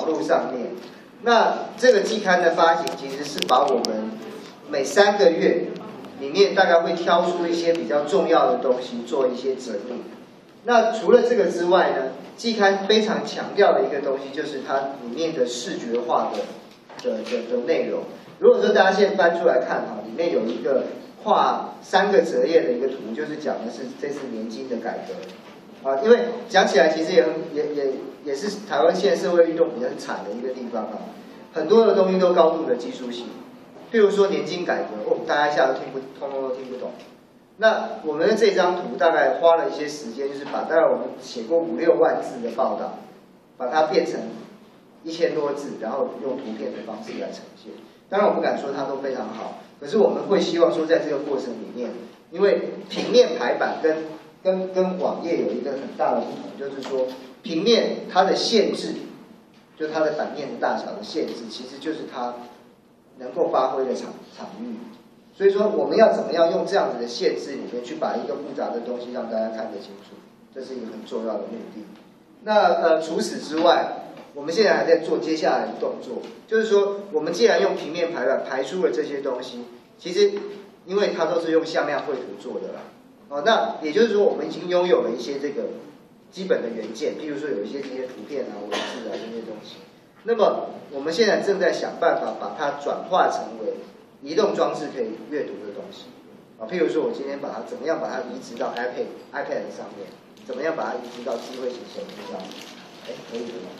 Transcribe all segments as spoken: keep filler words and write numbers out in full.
络上面。那这个季刊的发行其实是把我们每三个月里面大概会挑出一些比较重要的东西做一些整理。那除了这个之外呢，季刊非常强调的一个东西就是它里面的视觉化的的的的内容。如果说大家现在翻出来看哈，里面有一个画三个折页的一个图，就是讲的是这次年金的改革啊。因为讲起来其实也很也也也是台湾现在社会运动比较惨的一个地方啊，很多的东西都高度的技术性。譬如说年金改革，哦，大家一下都听不，通通都听不懂。那我们的这张图大概花了一些时间，就是把大概我们写过五六万字的报道，把它变成一千多字，然后用图片的方式来呈现。当然我不敢说它都非常好，可是我们会希望说在这个过程里面，因为平面排版跟跟跟网页有一个很大的不同，就是说平面它的限制，就它的版面的大小的限制，其实就是它能够发挥的场场域。所以说我们要怎么样用这样子的限制里面去把一个复杂的东西让大家看得清楚，这是一个很重要的目的。那呃除此之外，我们现在还在做接下来的动作，就是说我们既然用平面排版排出了这些东西，其实因为它都是用向量绘图做的啦，哦，那也就是说我们已经拥有了一些这个基本的元件，譬如说有一些这些图片啊、文字啊这些东西。那么我们现在正在想办法把它转化成为移动装置可以阅读的东西啊，譬如说我今天把它怎么样把它移植到 iPad iPad 上面，怎么样把它移植到智慧型手机上面？哎，可以的吗？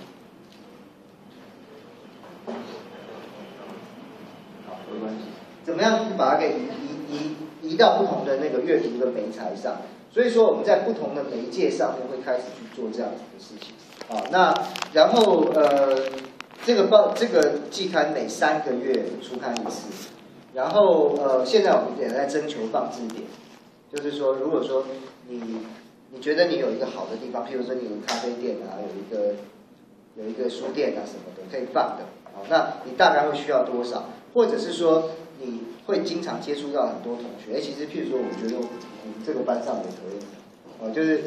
好，没关系。怎么样把它给移移移移到不同的那个阅读的媒材上？所以说我们在不同的媒介上面会开始去做这样子的事情啊。那然后呃，这个报这个季刊每三个月出刊一次。然后呃，现在我们也在征求放置点，就是说，如果说你你觉得你有一个好的地方，譬如说你有咖啡店啊，有一个有一个书店啊什么的可以放的，好，那你大概会需要多少？或者是说你会经常接触到很多同学，哎，其实譬如说，我觉得我们这个班上也可以，哦，就是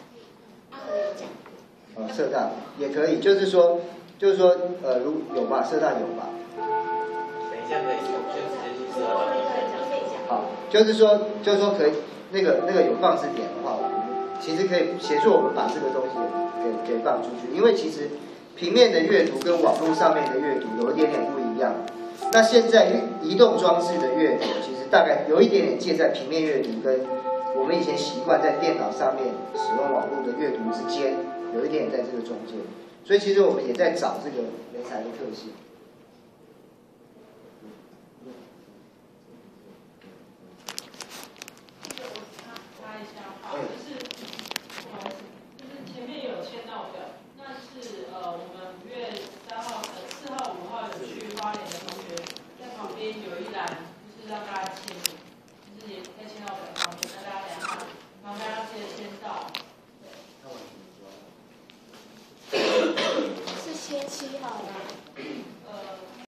呃，社大也可以，就是说就是说呃，如有吧，社大有吧。 等一下可以就直接去社大。 好，就是说，就是说可以那个那个有放置点的话，我们其实可以协助我们把这个东西给给放出去，因为其实平面的阅读跟网络上面的阅读有一点点不一样。那现在移动装置的阅读，其实大概有一点点介在平面阅读跟我们以前习惯在电脑上面使用网络的阅读之间，有一点点在这个中间。所以其实我们也在找这个媒材的特性。